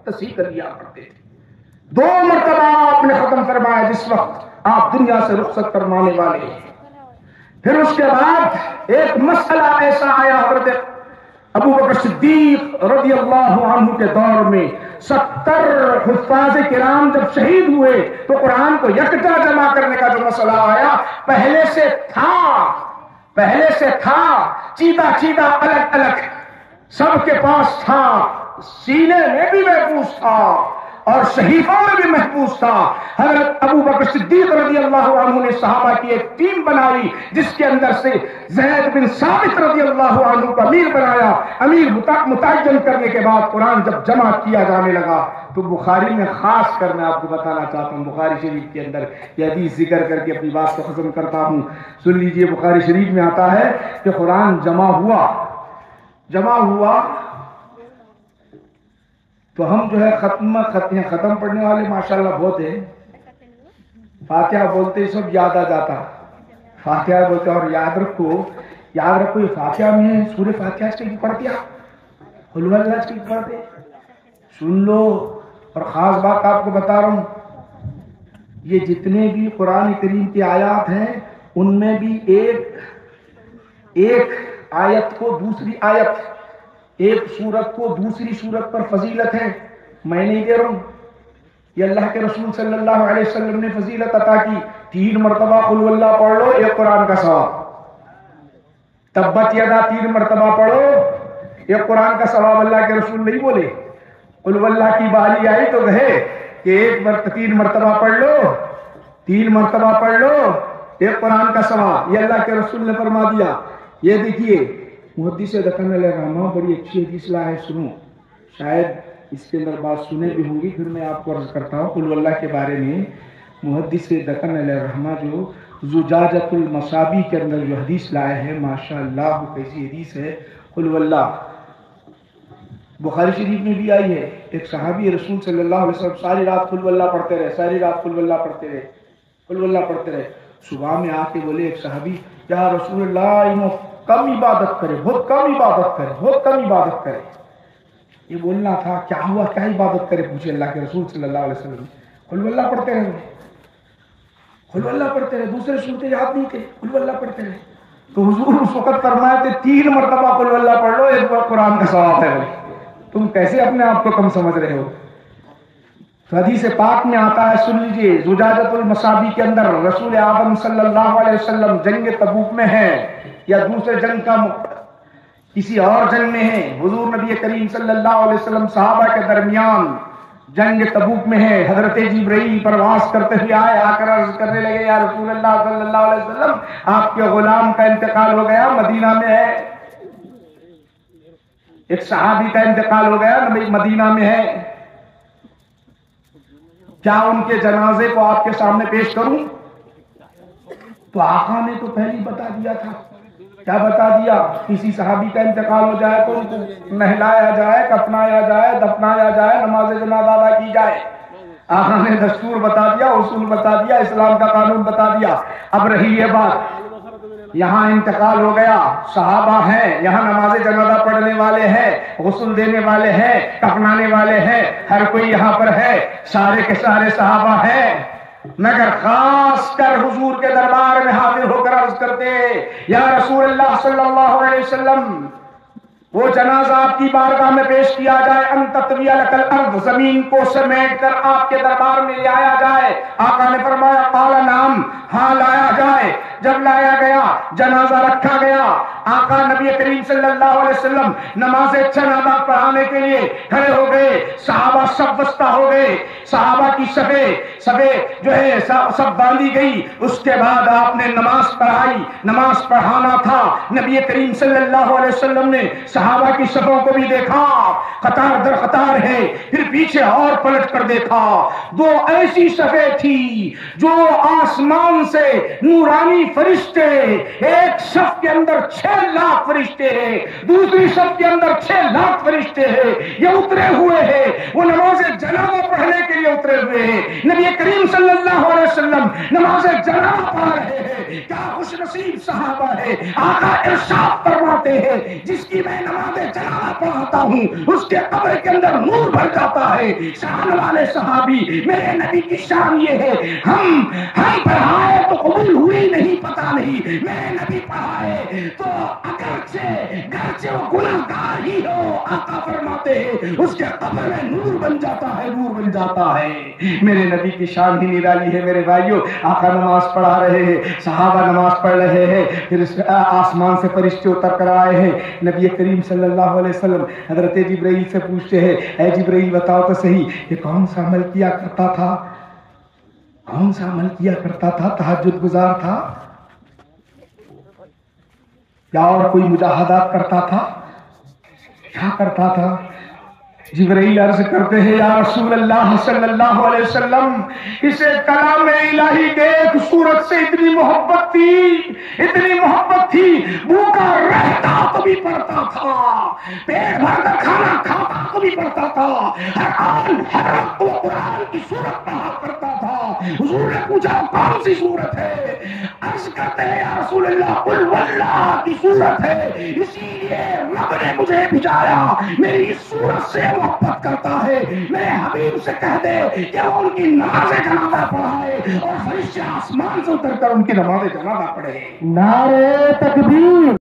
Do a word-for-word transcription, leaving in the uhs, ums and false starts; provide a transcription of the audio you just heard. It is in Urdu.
تصحیح کر لیا کرتے تھے. دو مرتبہ آپ نے ختم فرمایا جس وقت آپ دنیا سے رخصت فرمانے والے. پھر اس کے بعد ایک مسئلہ ایسا آیا حضرت ابو بکر صدیق رضی اللہ عنہ کے دور میں ستر حفاظ کرام جب شہید ہوئے تو قرآن کو یکجا جمع کرنے کا جو مسئلہ آیا پہلے سے تھا پہلے سے تھا چیدہ چیدہ الگ الگ سب کے پاس تھا, سینے میں بھی محفوظ تھا اور صحیفوں میں بھی محفوظ تھا. حضرت ابو بکر صدیق رضی اللہ عنہ نے صحابہ کی ایک ٹیم بنائی جس کے اندر سے زید بن ثابت رضی اللہ عنہ کو امیر بنایا. امیر متعین کرنے کے بعد قرآن جب جمع کیا جانے لگا تو بخاری میں خاص کر میں آپ کو بتانا چاہتا ہوں, بخاری شریف کے اندر یہ حدیث ذکر کر کے اپنی بات کو ختم کرتا ہوں. سن لیجئے, بخاری شریف میں آتا ہے کہ قرآن جمع ہوا جمع ہوا تو ہم جو ہے ختم ختم پڑھنے والے ماشاءاللہ بہت ہیں. فاتحہ بولتے سب یاد آ جاتا, فاتحہ بولتے. اور یاد رکھو یاد رکھو یہ فاتحہ میں سورہ فاتحہ سے بھی پڑھ دیا, قل هو اللہ سے بھی پڑھ دے. سن لو, اور خاص بات آپ کو بتا رہا ہوں, یہ جتنے بھی قرآن کریم کی آیات ہیں ان میں بھی ایک ایک آیت کو دوسری آیت, ایک سورت کو دوسری سورت پر فضیلت ہے. میں نہیں دے رہا ہوں, یہ اللہ کے رسول صلی اللہ علیہ وسلم نے فضیلت عطا کی. تین مرتبہ قل هو اللہ پڑھ لو, ایک قرآن کا ثواب. تبت یدا تین مرتبہ پڑھو, ایک قرآن کا ثواب. اللہ کے رسول نہیں بولے, قل هو اللہ کی باری آئی تو کہے کہ ایک مرتبہ تین مرتبہ پڑھ لو, تین مرتبہ پڑھ لو, ایک قرآن کا ثواب. یہ اللہ کے رسول نے فرما دیا. یہ دیکھیے محدث دکن علیہ الرحمہ بڑی اچھی حدیث لا ہے, سنو, شاید اس کے اندر بات سنے بھی ہوں گی. پھر میں آپ کو عرض کرتا ہوں قل اللہ کے بارے میں. محدث دکن علیہ الرحمہ جو زجاجۃ المصابیح کے اندر جو حدیث لائے ہیں, ماشاء اللہ کیسی حدیث ہے. قل اللہ بخاری شریف میں بھی آئی ہے. ایک صحابی رسول صلی اللہ علیہ وسلم ساری رات قل اللہ پڑھتے رہے, ساری رات قل اللہ پڑھتے رہے, قل اللہ پڑھتے رہے. صبح میں آ کے بولے ایک صحابی, یا رسول اللہ کم عبادت کرے, بہت کم عبادت کرے, بہت کم عبادت کرے. یہ بولنا تھا, کیا ہوا, کیا عبادت کرے, پوچھے اللہ کے رسول صلی اللہ علیہ وسلم. قل اللہ پڑھتے رہے, قل اللہ پڑھتے رہے, دوسرے صورتیں یاد نہیں تھے, قل اللہ پڑھتے رہے. تو حضور اس وقت فرمائے تھے تین مرتبہ قل اللہ پڑھ لو, ایک بار قرآن کا ثواب ہے. تم کیسے اپنے آپ کو کم سمجھ رہے ہو. حدیث پاک میں آتا ہے, سن لیجیے, زجاجۃ المصابیح کے اندر رسول اعظم صلی اللہ علیہ وسلم جنگ تبوک میں ہیں یا دوسرے جنگ کا کسی اور جنگ میں ہیں. حضور نبی کریم صلی اللہ علیہ وسلم صحابہ کے درمیان جنگ تبوک میں ہے. حضرت جبرائیل پرواز کرتے ہوئے آئے, آ کر عرض کرنے لگے, یا رسول اللہ صلی اللہ علیہ وسلم آپ کے غلام کا انتقال ہو گیا, مدینہ میں ہے. ایک صحابی کا انتقال ہو گیا, مدینہ میں ہے, کیا ان کے جنازے کو آپ کے سامنے پیش کروں؟ تو آقا نے تو پہلے بتا دیا تھا. کیا بتا دیا؟ کسی صحابی کا انتقال ہو جائے تو ان کو نہلایا جائے, کفنایا جائے, دفنایا جائے, نماز جنازہ ادا کی جائے. آقا نے دستور بتا دیا, اصول بتا دیا, اسلام کا قانون بتا دیا. اب رہی یہ بات, یہاں انتقال ہو گیا, صحابہ ہیں, یہاں نماز جنازہ پڑھنے والے ہیں, غسل دینے والے ہیں, کفنانے والے ہیں, ہر کوئی یہاں پر ہے, سارے کے سارے صحابہ ہیں. مگر خاص کر حضور کے دربار میں حاضر ہو کر عرض کرتے, یا رسول اللہ صلی اللہ علیہ وسلم وہ جنازہ آپ کی بارگاہ میں پیش کیا جائے, ان تطوی لک الارض, زمین کو سمیٹ کر آپ کے دربار میں لے آیا جائے. آقا نے فرمایا قال نعم, ہاں لایا جائے. جب لایا گیا, جنازہ رکھا گیا, آقا نبی کریم صلی اللہ علیہ وسلم نماز جنازہ پڑھانے کے لیے کھڑے ہو گئے. صحابہ سب وسطہ ہو گئے, صحابہ کی صفیں صفیں جو ہے سب باندھی گئی. اس کے بعد آپ نے نماز پڑھائی. نماز پڑھانا تھا, نبی کریم صلی اللہ علیہ وسلم نے صحابہ کی صفوں کو بھی دیکھا, قطار در قطار ہے, پھر پیچھے اور پلٹ کر دیکھا. دو ایسی صفیں تھی جو آسمان سے نورانی فرشتے, ایک صف کے اندر چھ لاکھ فرشتے ہیں, دوسری صف کے اندر چھ لاکھ فرشتے ہیں, یہ اترے ہوئے ہیں, وہ نماز جنازہ پڑھنے کے لیے اترے ہوئے ہیں. نبی کریم صلی اللہ علیہ وسلم نماز جنازہ پڑھا رہے ہیں. کیا خوش نصیب صحابہ ہے. آقا ارشاد فرماتے ہیں جس کی میں نماز جنازہ پڑھاتا ہوں اس کے قبر کے اندر نور بھر جاتا ہے. شان والے صحابی، میرے نبی کی شان یہ ہے ہم ہم پڑھائے تو قبول ہوئی نہیں پتا نہیں، میرے نبی پڑھائے تو اگرچہ گرچہ وہ گناہگار ہی ہو، آقا فرماتے ہیں اس کے قبر میں نور بن جاتا ہے، نور بن جاتا ہے. میرے نبی کی شان ہی نرالی ہے. میرے بھائیوں، آقا نماز پڑھا رہے ہیں، صحابہ نماز پڑھ رہے ہیں، پھر آسمان سے فرشتے اتر کر آئے ہیں. نبی کریم صلی اللہ علیہ وسلم حضرت جبرائیل سے پوچھتے ہیں اے جبرائیل بتاؤ تو صحیح یہ کون سا عمل کیا کرتا تھا، کون سا عمل کیا کرتا تھا؟ تہجد گزار تھا یا اور کوئی مجاہدات کرتا تھا؟ کیا کرتا تھا؟ جبرائیل عرض کرتے ہیں یا رسول اللہ صلی اللہ علیہ وسلم اسے کلام الہی کے ایک صورت سے اتنی محبت تھی، اتنی محبت تھی، بھوکا رہتا تو بھی پڑھتا تھا، پیٹ بھر کر کھانا کھاتا تو بھی پڑھتا تھا، ہر آن ہر وقت وہ قرآن کی صورت پڑھا کرتا تھا. حضور نے پوچھا کون سی صورت ہے؟ عرض کرتے ہیں یا رسول اللہ قل واللہ کی صورت ہے، اسی لیے رب نے مجھے بھجایا، میری اس صورت سے محبت کرتا ہے. میرے حبیب سے کہہ دے کہ وہ ان کی نماز جنازہ پڑھائے اور فرشتے آسمان سے اتر کر ان کی نماز جنازہ پڑھے. نعرہ تکبیر.